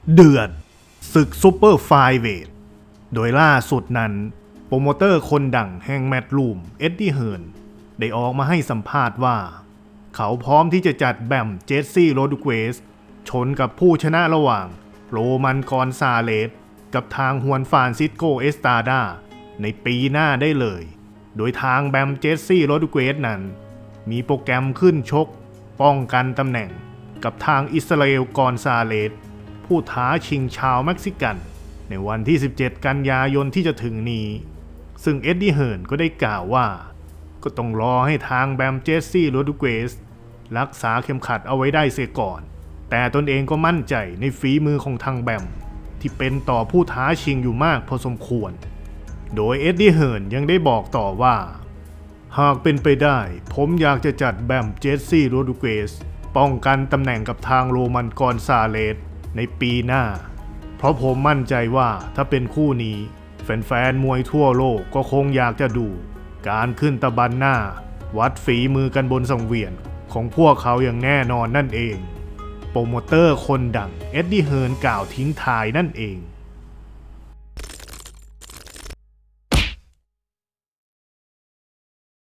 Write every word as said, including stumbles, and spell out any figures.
เดือดศึกซูเปอร์ไฟเวทโดยล่าสุดนั้นโปรโมเตอร์คนดังแห่งแมตต์รูมเอ็ดดี้เฮิร์นได้ออกมาให้สัมภาษณ์ว่าเขาพร้อมที่จะจัดแบมเจสซี่โรดริเกสชนกับผู้ชนะระหว่างโรมันกอนซาเลสกับทางฮวนฟรานซิสโกเอสตาดาในปีหน้าได้เลยโดยทางแบมเจสซี่โรดริเกสนั้นมีโปรแกรมขึ้นชกป้องกันตำแหน่งกับทางอิสราเอลกอนซาเลสผู้ท้าชิงชาวเม็กซิกันในวันที่สิบเจ็ดกันยายนที่จะถึงนี้ซึ่งเอ็ดดี้เฮิร์นก็ได้กล่าวว่าก็ต้องรอให้ทางแบมเจสซี่โรดริเกสรักษาเข็มขัดเอาไว้ได้เสียก่อนแต่ตนเองก็มั่นใจในฝีมือของทางแบมที่เป็นต่อผู้ท้าชิงอยู่มากพอสมควรโดยเอ็ดดี้เฮิร์นยังได้บอกต่อว่าหากเป็นไปได้ผมอยากจะจัดแบมเจสซี่โรดริเกสป้องกันตำแหน่งกับทางโรมันกอนซาเลสในปีหน้าเพราะผมมั่นใจว่าถ้าเป็นคู่นี้แฟนๆมวยทั่วโลกก็คงอยากจะดูการขึ้นตะบันหน้าวัดฝีมือกันบนสังเวียนของพวกเขาอย่างแน่นอนนั่นเองโปรโมเตอร์คนดังเอ็ดดี้เฮิร์นกล่าวทิ้งท้ายนั่นเอง